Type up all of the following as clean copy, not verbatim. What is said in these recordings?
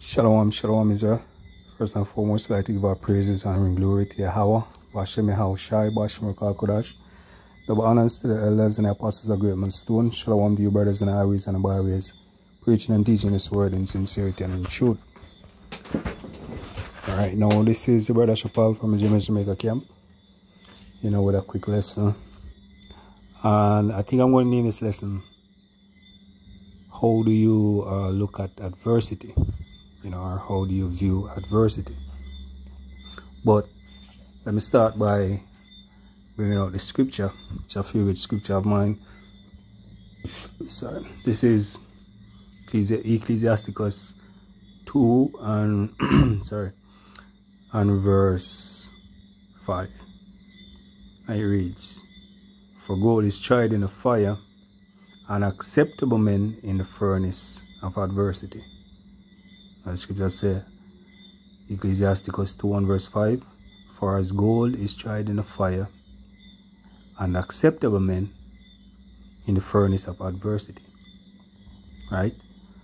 Shalom, shalom, Israel. First and foremost, I'd like to give our praises, honor, and glory to Yahweh, Bashem Yahushai, Bashem Kodash. Double honors to the elders and the apostles of Great Stone. Shalom to you, brothers and highways and byways, preaching and teaching this word in sincerity and in truth. Alright, now this is the brother Shapal from the Jamaica camp, with a quick lesson. And I think I'm going to name this lesson, how do you look at adversity? Or how do you view adversity? But let me start by bringing out the scripture. It's a favorite scripture of mine. Sorry, this is Ecclesiasticus 2 and and verse 5. And it reads, "For gold is tried in the fire, and acceptable men in the furnace of adversity." The scripture says, Ecclesiasticus 2 and verse 5, "For as gold is tried in the fire, and acceptable men in the furnace of adversity." Right?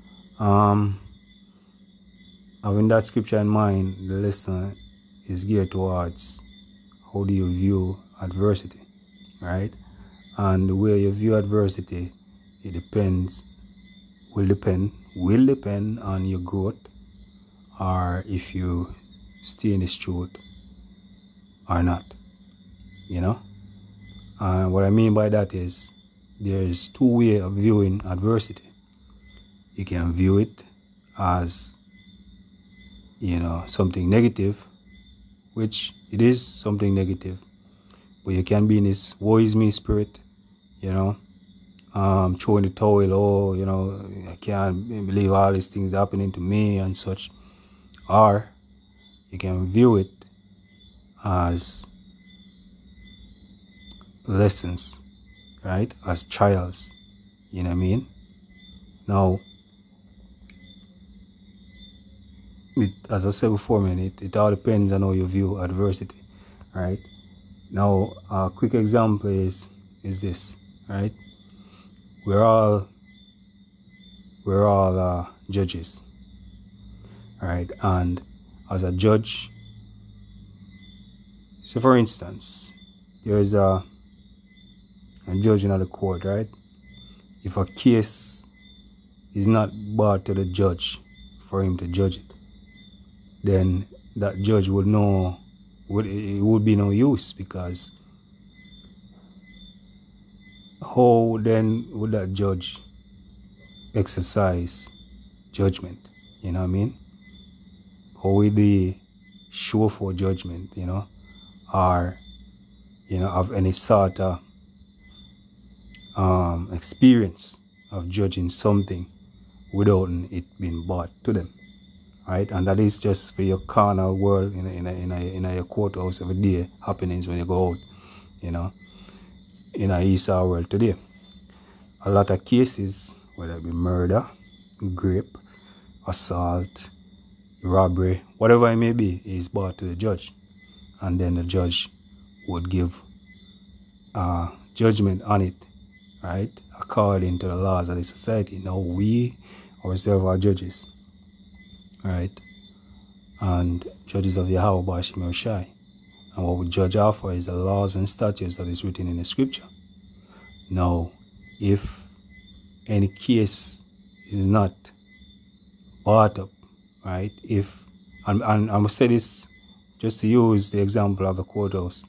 Having that scripture in mind, the lesson is geared towards how do you view adversity, right? And the way you view adversity, it will depend on your growth, or if you stay in this truth or not. And what I mean by that is there's two ways of viewing adversity. You can view it as something negative, which it is something negative, but you can be in this woe is me spirit, throwing the towel, I can't believe all these things happening to me and such. Or you can view it as lessons, right? As trials, you know what I mean? Now, as I said before, it all depends on how you view adversity, right? Now, a quick example is this, right? We're all judges, right? And as a judge, so for instance, there's a judge in the court, right? If a case is not brought to the judge for him to judge it, then that judge would know it would be no use, because how then would that judge exercise judgment? You know what I mean? How will they show for judgment, or of any sort of experience of judging something without it being brought to them, right? And that is just for your carnal world in your courthouse every day happenings when you go out, in a Esau world today. A lot of cases, whether it be murder, rape, assault, robbery, whatever it may be, is brought to the judge, and then the judge would give judgment on it, right, according to the laws of the society. Now we ourselves are judges, right, and judges of Yahweh Bashem Yahushai, and what we judge out for is the laws and statutes that is written in the scripture. Now, if any case is not brought up, right, and I'm going to say this just to use the example of the courthouse.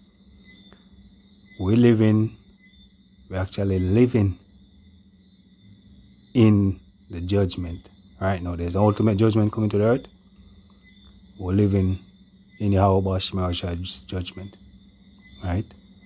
We're actually living in the judgment right now. There's ultimate judgment coming to the earth. We're living in Yahweh Bashem Yahushai's judgment, right?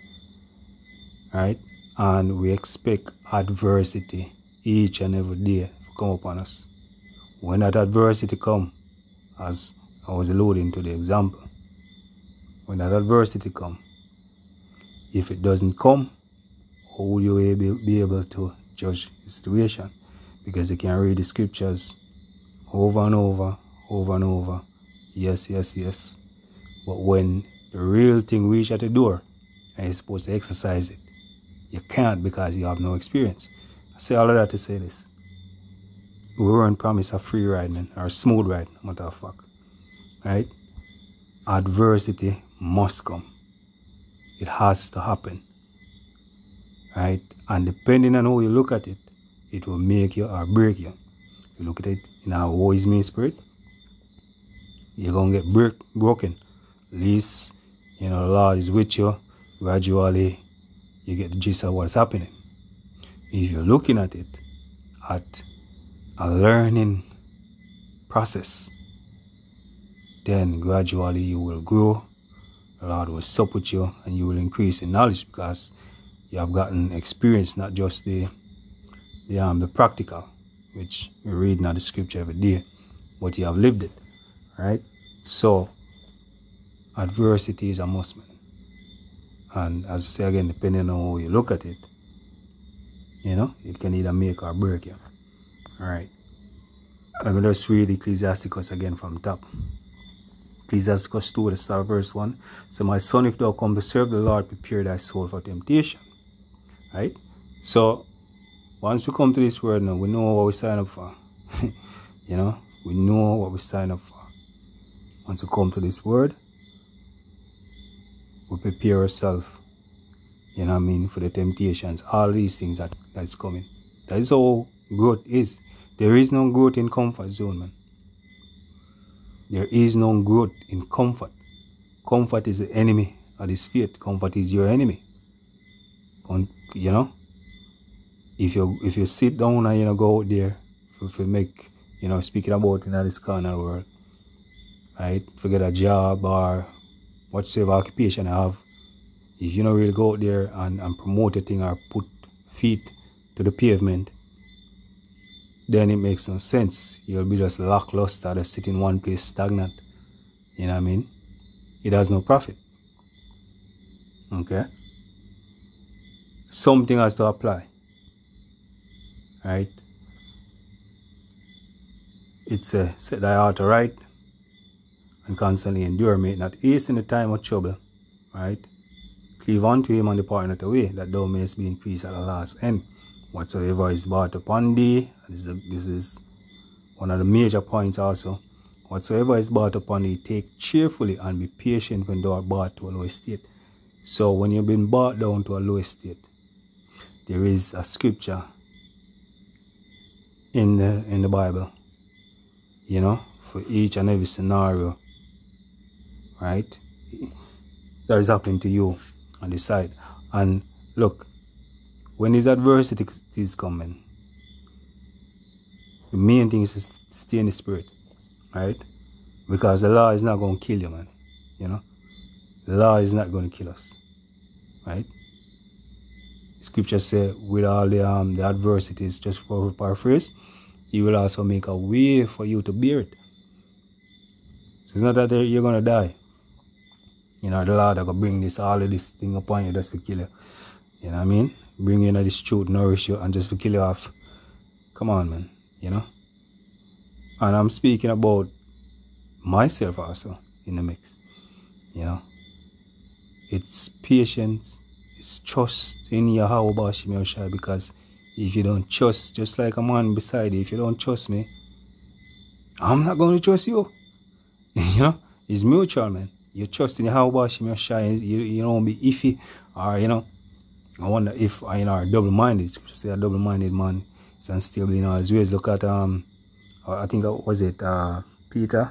And we expect adversity each and every day to come upon us. When that adversity comes, as I was alluding to the example, when that adversity comes, if it doesn't come, how will you be able to judge the situation? Because you can read the scriptures over and over, yes, but when the real thing reaches at the door and you're supposed to exercise it, you can't, because you have no experience. I say all of that to say this. we weren't promised a free ride, man, or a smooth ride, matter of fact. Right? Adversity must come. It has to happen. Right? And depending on how you look at it, it will make you or break you. If you look at it in a woe is me spirit, you're going to get broken. At least, the Lord is with you. Gradually, you get the gist of what's happening. If you're looking at it at a learning process, then gradually you will grow. The Lord will sup with you and you will increase in knowledge because you have gotten experience, not just the practical, which we read in the scripture every day, but you have lived it. Right? So adversity is a must, man. And as I say again, depending on how you look at it, it can either make or break you. Alright. I'm going to read Ecclesiasticus again from top. Ecclesiasticus 2, the start of verse 1. So, my son, if thou come to serve the Lord, prepare thy soul for temptation. Right? So, once we come to this word now, we know what we sign up for. We know what we sign up for. Once we come to this word, we prepare ourselves, for the temptations, all these things that's coming. That is how growth is. There is no growth in comfort zone, man. There is no growth in comfort. Comfort is the enemy of this faith. Comfort is your enemy. If you sit down and go out there, if you make, speaking about in this carnal world, right? Forget a job or whatsoever occupation I have. If you don't really go out there and promote a thing or put feet to the pavement, then it makes no sense. You'll be just lackluster, just sit in one place stagnant. You know what I mean? It has no profit. Okay? Something has to apply. Right? It's a set thy heart aright and constantly endure, make not haste in the time of trouble. Right? Cleave unto him and depart not away, that thou mayest be increased at the last end. Whatsoever is brought upon thee, this is one of the major points also. Whatsoever is brought upon thee, take cheerfully and be patient when thou art brought to a low estate. So when you've been brought down to a low estate, there is a scripture in the Bible, for each and every scenario, right? That is happening to you on the side. And look, when these adversities coming, the main thing is to stay in the spirit, right? Because the law is not going to kill you, man. The law is not going to kill us, right? Scripture says, with all the adversities, just for paraphrase, he will also make a way for you to bear it. So it's not that you're going to die. The Lord are going to bring all of this thing upon you just to kill you. You know what I mean? Bring you this truth, nourish you, and just to kill you off. Come on, man. And I'm speaking about myself also in the mix. It's patience, it's trust in Yahweh Bashim Yahushua, because if you don't trust, just like a man beside you, if you don't trust me, I'm not going to trust you. It's mutual, man. You trust in Yahweh Bashim Yahushua, you don't be iffy, or I wonder if are double-minded. Scripture say a double-minded man is unstable in all his ways. Look at I think was it Peter?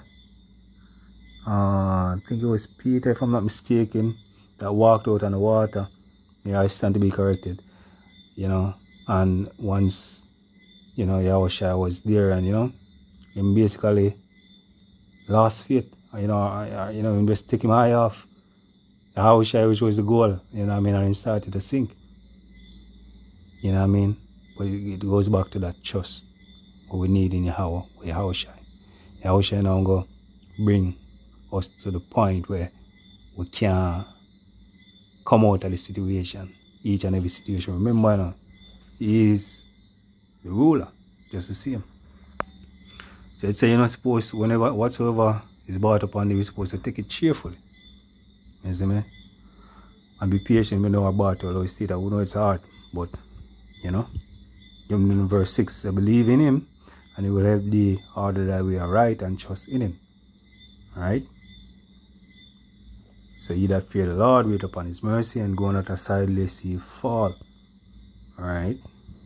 I think it was Peter, if I'm not mistaken, that walked out on the water. Yeah, I stand to be corrected. And once Yahushua was there, and him basically lost faith. Him just take him high off. Yahushua, which was the goal, and him started to sink. But it goes back to that trust what we need in Yahushua. Yahushua now go bring us to the point where we can come out of the situation, each and every situation. Remember, he is the ruler, just the same. So it's you're not supposed, whatsoever is brought upon you, you're supposed to take it cheerfully. You see me? And be patient when you are brought to a low state. I know it's hard, but in verse 6, it says, believe in him and he will help thee order thy way aright and trust in him. Alright? So he that fear the Lord, wait upon his mercy, and go not aside lest he fall. Alright?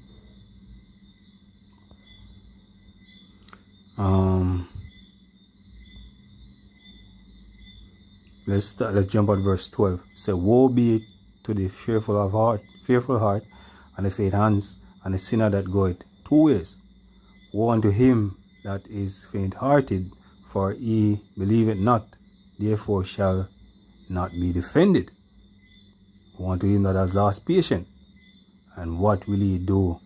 Let's jump at verse 12. So woe be to the fearful heart, and the faint hands, and the sinner that goeth 2 ways. Woe unto him that is faint-hearted, for he believeth not, therefore shall not be defended. Woe unto him that has lost patience, and what will he do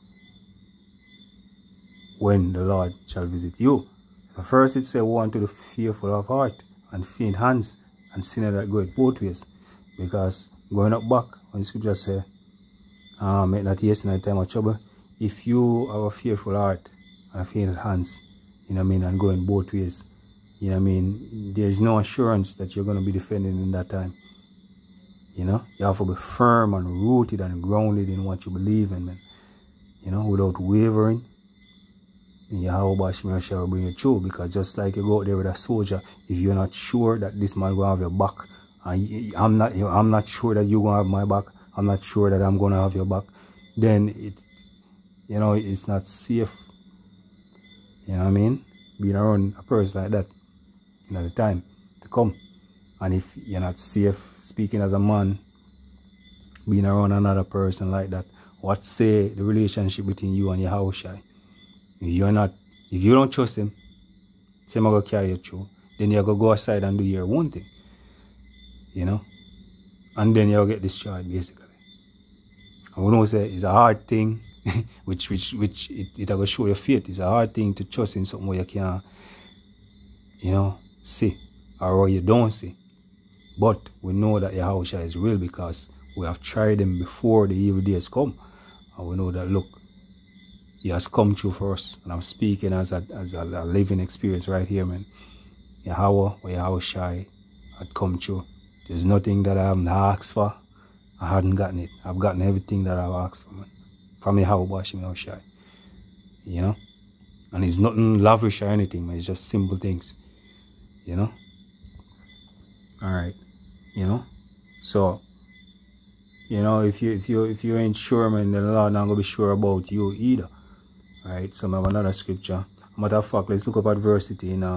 when the Lord shall visit you? So first it says, woe unto the fearful of heart, and faint hands, and sinner that goeth both ways. Because going up back, when scripture say, make not haste in the time of trouble, if you have a fearful heart and a faint hands, you know what I mean, and going both ways, you know what I mean, there is no assurance that you're going to be defended in that time. You know, you have to be firm and rooted and grounded in what you believe in, man. You know, without wavering. And Yahweh shall bring you through, because just like you go out there with a soldier, if you're not sure that this man will have your back, and I'm not sure that you're gonna have my back, I'm not sure that I'm gonna have your back, then it's not safe. You know what I mean? Being around a person like that, the time to come. And if you're not safe speaking as a man, being around another person like that, what say the relationship between you and your house? If you don't trust him, same going to carry you through, then you're going to go aside and do your own thing. You know? And then you'll get destroyed, basically. And we know say it's a hard thing, which it will show your faith. It's a hard thing to trust in something where you can't, see, or where you don't see. But we know that Yahushua is real, because we have tried him before the evil days come. And we know that, look, he has come true for us. And I'm speaking as a living experience right here, man. Yahweh or Yahushua had come true. There's nothing that I haven't asked for. I hadn't gotten it. I've gotten everything that I've asked for, man. From Yahweh Yahushua. You know? And it's nothing lavish or anything, man. It's just simple things. You know? Alright. You know? So, if you ain't sure, man, then the Lord not gonna be sure about you either. Right, so I have another scripture. Matter of fact, let's look up adversity in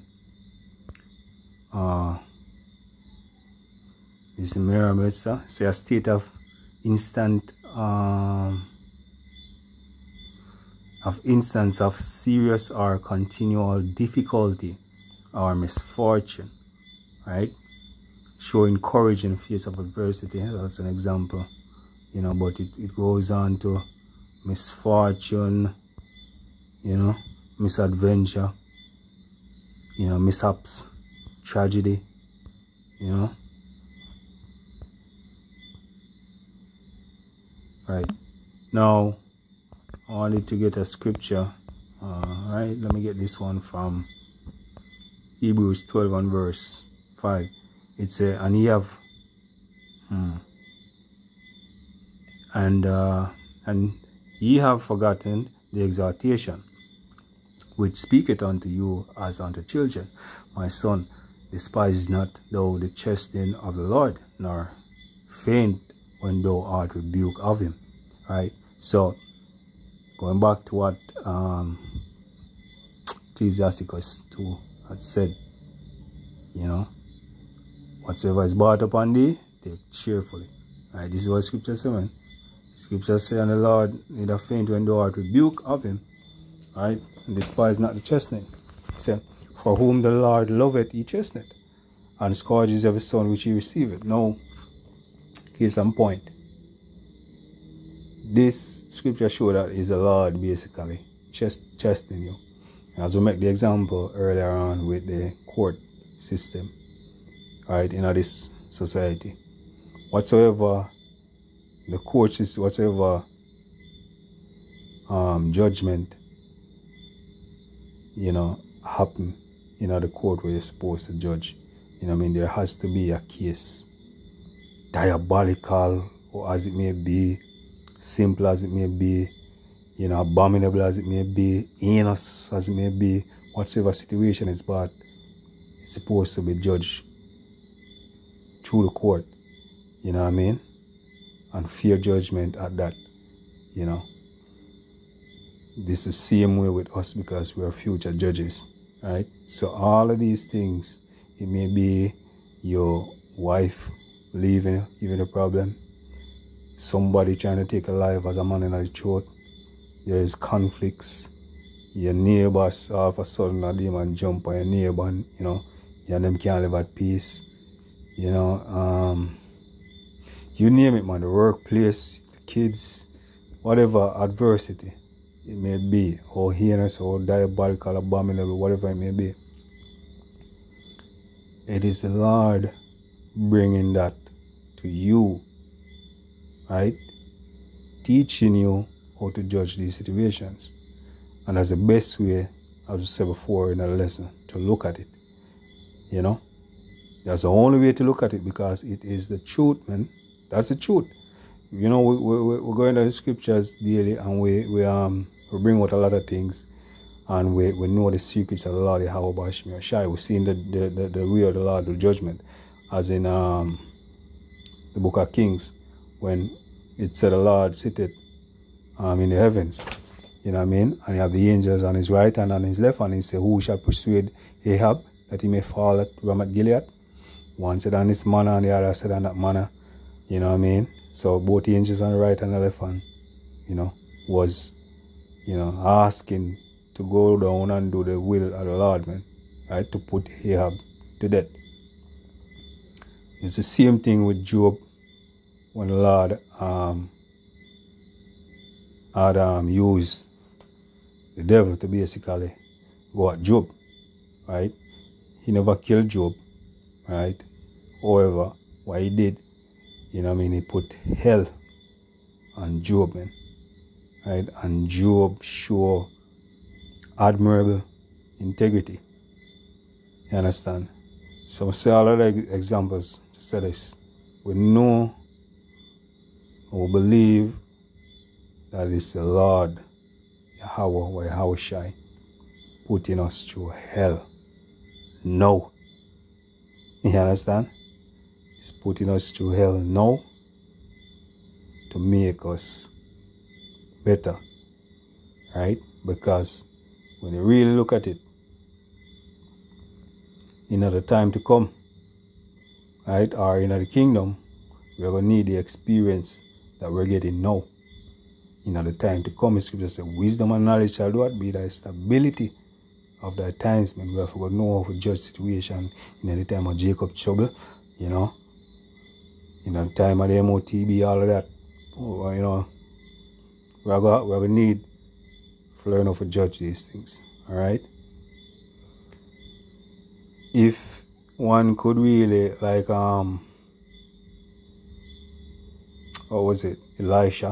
this Merriam-Webster. Say a state of instance of serious or continual difficulty or misfortune. Right? Showing courage in the face of adversity. That's an example. But it goes on to misfortune, misadventure, mishaps, tragedy, Right. Now, I wanted to get a scripture. Right, let me get this one from Hebrews 12 and verse 5. It says, and ye have and ye have forgotten the exhortation which speaketh unto you as unto children. My son, despise not thou the chastening of the Lord, nor faint when thou art rebuked of him. Right? So, going back to what Ecclesiasticus 2 had said, whatsoever is brought upon thee, take cheerfully. Right? This is what scripture says, man. Scripture says, and the Lord neither faint when thou art rebuked of him. Right? And despise not the chastening. Say, for whom the Lord loveth, he chasteneth, and scourges every son which he receiveth. Now, here's some point. This scripture shows that is the Lord basically chastening you. As we make the example earlier on with the court system, right, in this society, whatsoever the court system, whatsoever judgment, happen in the court where you're supposed to judge, there has to be a case, diabolical or as it may be, simple as it may be, abominable as it may be, heinous as it may be, whatever situation is bad, it's supposed to be judged through the court. You know what I mean? And fair judgment at that. This is the same way with us because we are future judges, right? So all of these things, it may be your wife leaving, giving a problem, somebody trying to take a life as a man in the throat, there is conflicts, your neighbors all of a sudden a demon jump on your neighbor and you and them can't live at peace. You name it, man, the workplace, the kids, whatever adversity it may be, or heinous or diabolical, abominable, whatever it may be. It is the Lord bringing that to you, right? Teaching you how to judge these situations. And that's the best way, as I said before in a lesson, to look at it. That's the only way to look at it because it is the truth, man. That's the truth. We're going to the scriptures daily and we bring out a lot of things and we know the secrets of the Lord Yahweh Shai Shai. We've seen the way of the Lord, the judgment, as in the book of Kings, when it said the Lord sitteth in the heavens. You know what I mean? And you have the angels on his right hand and his left hand. He said, who shall persuade Ahab that he may fall at Ramoth Gilead? One said on this manner and the other said on that manner. You know what I mean? So both the angels on the right and the left hand, was, asking to go down and do the will of the Lord, man. Right? To put Ahab to death. It's the same thing with Job when the Lord had used the devil to basically go at Job. Right? He never killed Job. Right? However, what he did, he put hell on Job, man. Right? And Job showed admirable integrity. You understand? So I say all of the examples to say this. We know or believe that it's the Lord Yahweh or Yahweh Shai putting us through hell. No. You understand? He's putting us through hell now to make us better. Right? Because when you really look at it, in the time to come, right, or in the kingdom, we're going to need the experience that we're getting now. In the time to come, the scripture says, wisdom and knowledge shall do what? Be the stability of the times, man. We have to know how to judge situation in the time of Jacob's trouble, in the time of the MOTB, all of that. We're going to need to learn how to judge these things, all right? If one could really, like, what was it, Elisha,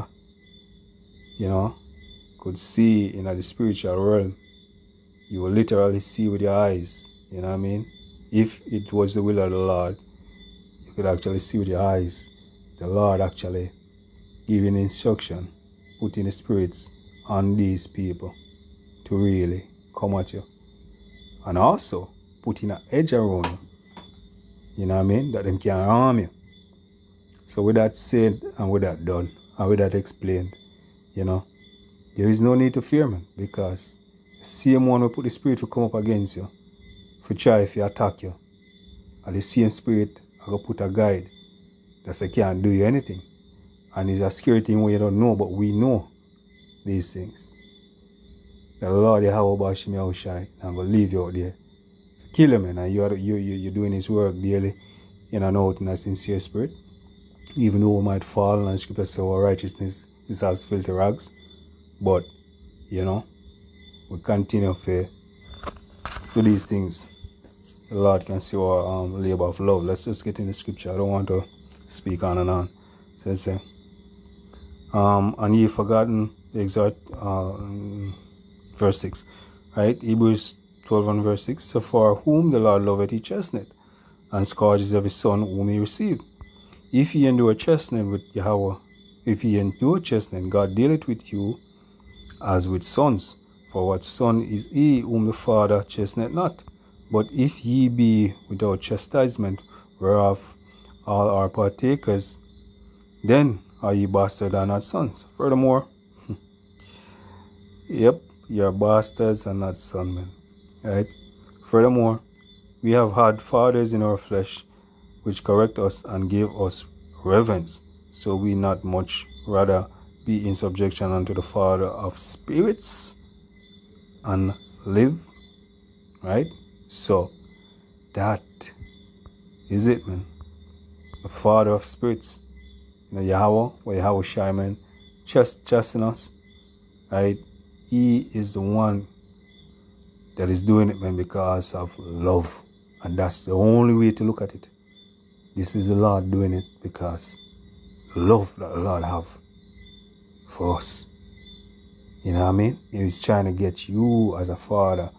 could see in the spiritual realm, you will literally see with your eyes, you know what I mean? If it was the will of the Lord, you could actually see with your eyes, the Lord actually giving instruction, putting the spirits on these people to really come at you. And also, putting an edge around you, you know what I mean, that them can't harm you. So with that said and with that done, and with that explained, there is no need to fear, man, because the same one will put the spirit to come up against you, to try if you attack you. And the same spirit will put a guide that say can't do you anything. And it's a scary thing where you don't know, but we know these things. The Lord Yahweh Shai Shai, I'm going to leave you out there. Kill him, man, and you're doing his work daily in and out in a sincere spirit. Even though we might fall, and scripture says our righteousness is as filthy rags. But, we continue to do these things. The Lord can see our labor of love. Let's just get in the scripture. I don't want to speak on and on. So it says, and ye forgotten the exact verse 6. Right? Hebrews 12 and verse 6. So for whom the Lord loveth he chasteneth, and scourges every son whom he received. If ye endure chastening with Yahweh, if ye endure chastening, God dealeth with you as with sons. For what son is he whom the Father chasteneth not? But if ye be without chastisement, whereof all are partakers, then are ye bastards and not sons. Furthermore, yep, ye are bastards and not sons, men. Right? Furthermore, we have had fathers in our flesh, which correct us and gave us reverence. So we not much rather be in subjection unto the Father of spirits and live. Right? So that is it, man. The Father of spirits. Yahweh, or Yahweh Shai, man, trusting us. Right? He is the one that is doing it, man, because of love. And that's the only way to look at it. This is the Lord doing it because love that the Lord have for us. You know what I mean? He's trying to get you as a father,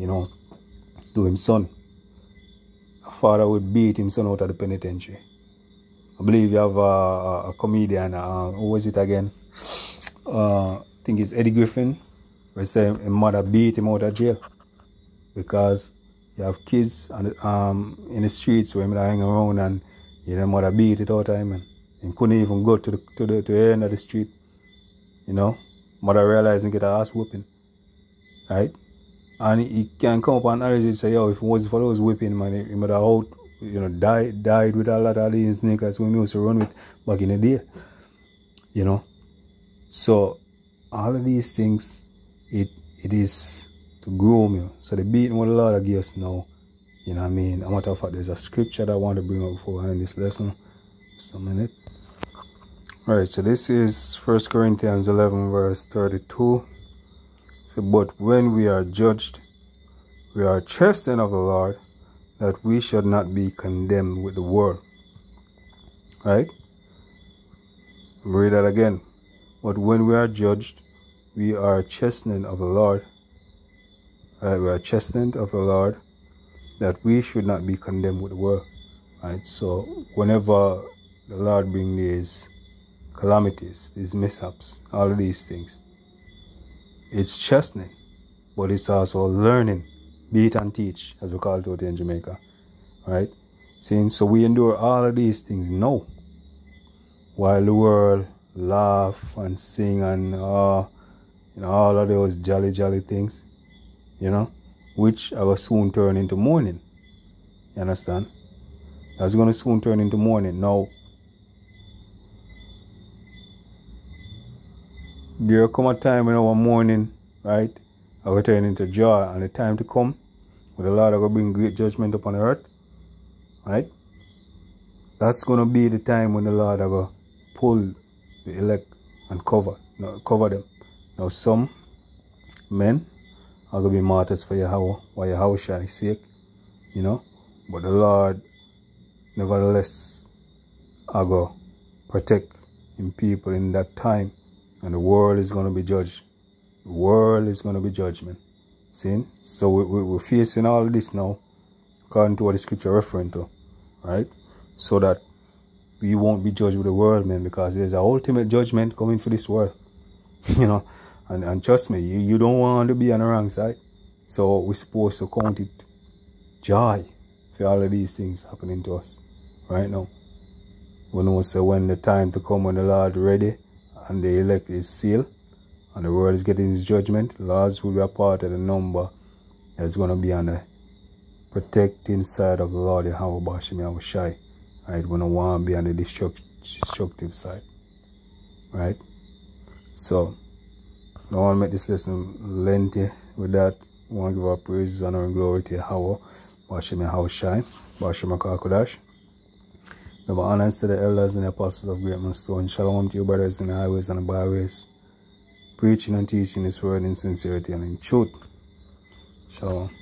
to his son. A father would beat his son out of the penitentiary. I believe you have a comedian, who was it again? I think it's Eddie Griffin, who said his mother beat him out of jail because you have kids in the streets where they hang around and mother beat it all the time and couldn't even go to the end of the street. Mother realized and get her ass whooping. Right? And he can come up and and say, yo, if it wasn't for those whipping, man, he would have out, died with a lot of these sneakers we used to run with back in the day. So all of these things, it is to groom you. So the beating what the Lord gives us now, you know what I mean? As a matter of fact, there's a scripture that I want to bring up before I end this lesson. Just a minute. Alright, so this is 1 Corinthians 11 verse 32. So, but when we are judged, we are chastened of the Lord, that we should not be condemned with the world. Right? Read that again. But when we are judged, we are chastened of the Lord. Right? We are chastened of the Lord, that we should not be condemned with the world. Right? So whenever the Lord brings these calamities, these mishaps, all of these things, it's chastening, but it's also learning. Beat and teach, as we call it out in Jamaica. Right? So we endure all of these things now, while the world laugh and sing and all of those jolly things, which I will soon turn into mourning. You understand? That's going to soon turn into mourning. Now, there come a time when our mourning, right, I will turn into joy, and the time to come when the Lord will bring great judgment upon the earth, right? That's going to be the time when the Lord will pull the elect and cover them. Now some men are going to be martyrs for Yahweh, or Yahweh Shai's sake, but the Lord nevertheless are going to protect him people in that time, and the world is going to be judged. The world is going to be judgment. See? So we're facing all of this now, according to what the scripture referring to, right? So that we won't be judged with the world, man, because there's an ultimate judgment coming for this world, and trust me, you don't want to be on the wrong side. So we're supposed to count it joy for all of these things happening to us right now. We know, so when the time to come, when the Lord ready and the elect is sealed and the world is getting his judgment, Lords will be a part of the number that's going to be on the protecting side of the Lord, Yahweh Bashem Yahweh Shai. Right? We don't want to be on the destructive side. Right? So, I don't want to make this lesson lengthy. With that, I want to give our praises, honor, and glory to Yahweh Bashem Yahweh Shai, Bashem HaKakodash. Give honors to the elders and the apostles of Great Millstone. Shalom to you brothers in the highways and the byways, preaching and teaching this word in sincerity and in truth. Shalom.